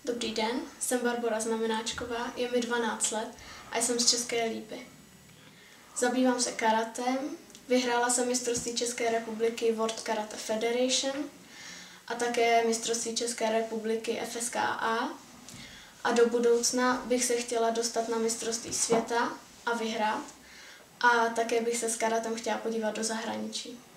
Dobrý den, jsem Barbora Znamenáčková, je mi 12 let a jsem z České Lípy. Zabývám se karatem, vyhrála jsem mistrovství České republiky World Karate Federation a také mistrovství České republiky FSKA a do budoucna bych se chtěla dostat na mistrovství světa a vyhrát a také bych se s karatem chtěla podívat do zahraničí.